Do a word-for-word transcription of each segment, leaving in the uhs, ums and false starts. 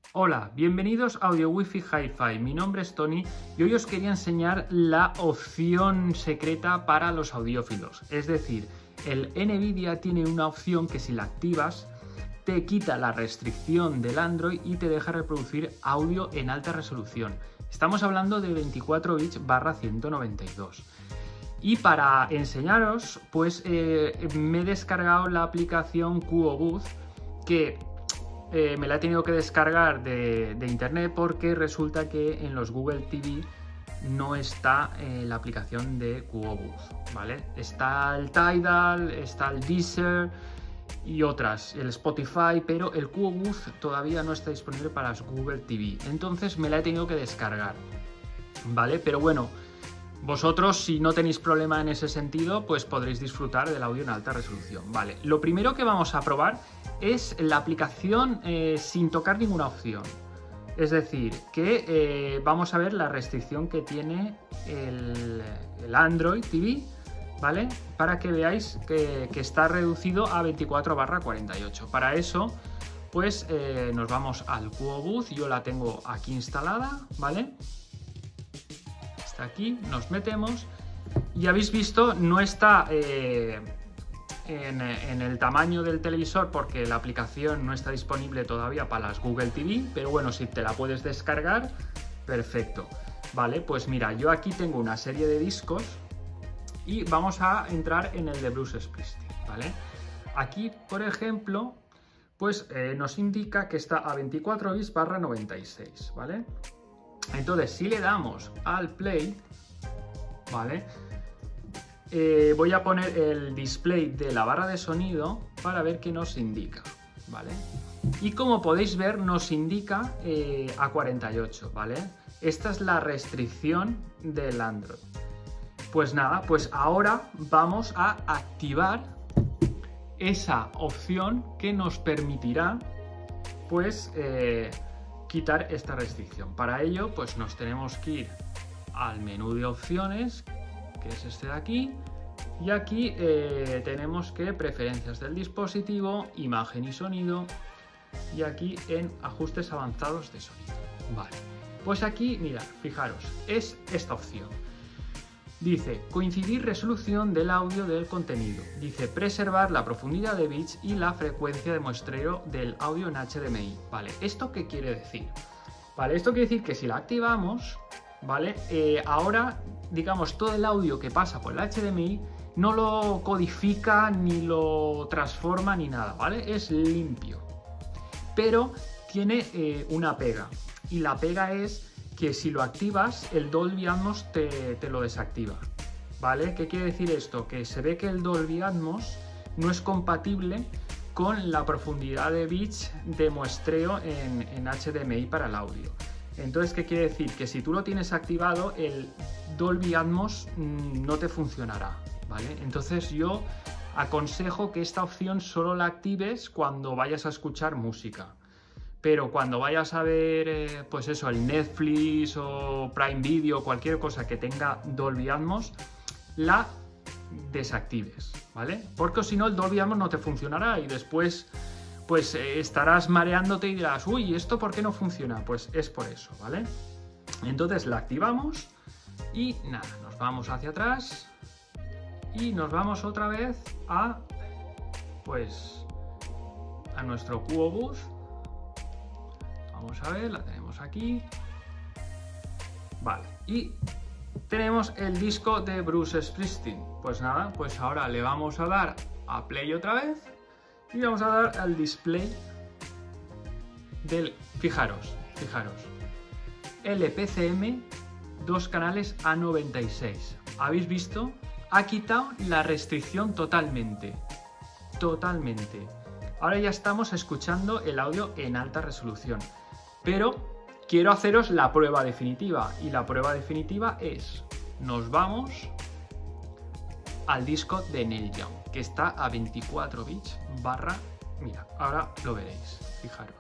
Hola, bienvenidos a Audio Wi-Fi Hi-Fi. Mi nombre es Tony y hoy os quería enseñar la opción secreta para los audiófilos. Es decir, el NVIDIA tiene una opción que si la activas te quita la restricción del Android y te deja reproducir audio en alta resolución. Estamos hablando de veinticuatro bits barra ciento noventa y dos. Y para enseñaros, pues eh, me he descargado la aplicación QoBooth, que eh, me la he tenido que descargar de, de internet porque resulta que en los Google T V no está eh, la aplicación de QoBooth, ¿vale? Está el Tidal, está el Deezer y otras, el Spotify, pero el QoBooth todavía no está disponible para los Google T V. Entonces me la he tenido que descargar, ¿vale? Pero bueno, vosotros, si no tenéis problema en ese sentido, pues podréis disfrutar del audio en alta resolución. Vale, lo primero que vamos a probar es la aplicación eh, sin tocar ninguna opción. Es decir, que eh, vamos a ver la restricción que tiene el, el Android T V, ¿vale? Para que veáis que, que está reducido a veinticuatro barra cuarenta y ocho. Para eso, pues eh, nos vamos al QoBooth. Yo la tengo aquí instalada, ¿vale? Aquí nos metemos y habéis visto, no está eh, en, en el tamaño del televisor porque la aplicación no está disponible todavía para las Google T V, pero bueno, si te la puedes descargar, perfecto. Vale, pues mira, yo aquí tengo una serie de discos y vamos a entrar en el de Bruce Springsteen, ¿vale? Aquí, por ejemplo, pues eh, nos indica que está a veinticuatro bits barra noventa y seis, ¿vale? Entonces, si le damos al play, ¿vale? Eh, voy a poner el display de la barra de sonido para ver qué nos indica, ¿vale? Y como podéis ver, nos indica eh, a cuarenta y ocho, ¿vale? Esta es la restricción del Android. Pues nada, pues ahora vamos a activar esa opción que nos permitirá, pues, eh, quitar esta restricción. Para ello, pues nos tenemos que ir al menú de opciones, que es este de aquí, y aquí eh, tenemos que preferencias del dispositivo, imagen y sonido, y aquí en ajustes avanzados de sonido. Vale, pues aquí, mira, fijaros, es esta opción. Dice, coincidir resolución del audio del contenido. Dice, preservar la profundidad de bits y la frecuencia de muestreo del audio en H D M I. Vale, ¿esto qué quiere decir? Vale, esto quiere decir que si la activamos, ¿vale? Eh, ahora, digamos, todo el audio que pasa por el H D M I no lo codifica, ni lo transforma, ni nada, ¿vale? Es limpio. Pero tiene eh, una pega. Y la pega es que si lo activas, el Dolby Atmos te, te lo desactiva, ¿vale? ¿Qué quiere decir esto? Que se ve que el Dolby Atmos no es compatible con la profundidad de bits de muestreo en, en H D M I para el audio. Entonces, ¿qué quiere decir? Que si tú lo tienes activado, el Dolby Atmos mmm, no te funcionará, ¿vale? Entonces yo aconsejo que esta opción solo la actives cuando vayas a escuchar música. Pero cuando vayas a ver, eh, pues eso, el Netflix o Prime Video, cualquier cosa que tenga Dolby Atmos, la desactives, ¿vale? Porque si no, el Dolby Atmos no te funcionará y después, pues eh, estarás mareándote y dirás, uy, ¿esto por qué no funciona? Pues es por eso, ¿vale? Entonces la activamos y nada, nos vamos hacia atrás y nos vamos otra vez a, pues, a nuestro QoBooth. Vamos a ver, la tenemos aquí. Vale, y tenemos el disco de Bruce Springsteen. Pues nada, pues ahora le vamos a dar a play otra vez y vamos a dar al display del... Fijaros, fijaros. L P C M, dos canales A noventa y seis. ¿Habéis visto? Ha quitado la restricción totalmente. Totalmente. Ahora ya estamos escuchando el audio en alta resolución. Pero quiero haceros la prueba definitiva. Y la prueba definitiva es, nos vamos al disco de Neil Young, que está a veinticuatro bits barra... Mira, ahora lo veréis, fijaros.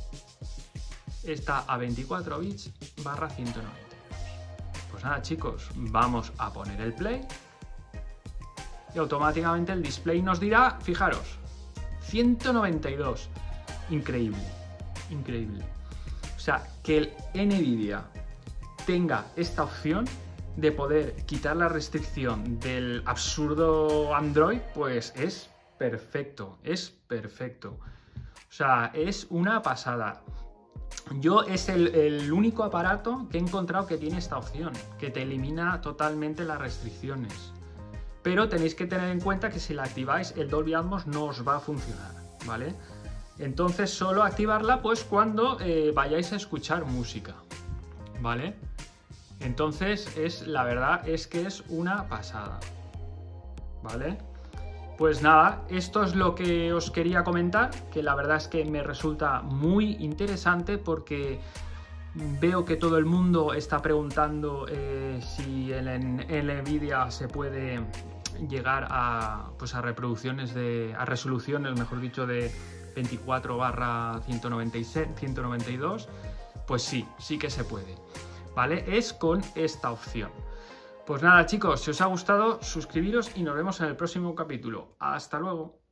Está a veinticuatro bits barra ciento noventa y dos. Pues nada, chicos, vamos a poner el play. Y automáticamente el display nos dirá, fijaros, ciento noventa y dos. Increíble, increíble. sea, que el NVIDIA tenga esta opción de poder quitar la restricción del absurdo Android, pues es perfecto, es perfecto. O sea, es una pasada. Yo es el, el único aparato que he encontrado que tiene esta opción, que te elimina totalmente las restricciones. Pero tenéis que tener en cuenta que si la activáis, el Dolby Atmos no os va a funcionar, ¿vale? Entonces solo activarla pues cuando eh, vayáis a escuchar música, ¿vale? Entonces es, la verdad es que es una pasada, ¿vale? Pues nada, esto es lo que os quería comentar, que la verdad es que me resulta muy interesante porque veo que todo el mundo está preguntando eh, si en, en NVIDIA se puede llegar a, pues a reproducciones de, a resoluciones, mejor dicho, de veinticuatro barra ciento noventa y dos, pues sí, sí que se puede, ¿vale? Es con esta opción. Pues nada, chicos, si os ha gustado, suscribiros y nos vemos en el próximo capítulo. ¡Hasta luego!